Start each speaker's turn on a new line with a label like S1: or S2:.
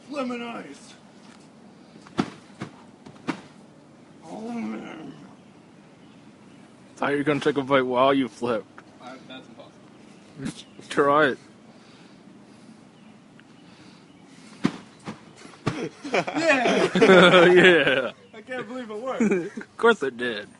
S1: lemon ice. Oh man.
S2: Thought you were gonna take a bite while you flipped.
S3: That's impossible.
S2: Try it.
S1: Yeah!
S2: Yeah.
S1: I can't believe it worked.
S2: Of course it did.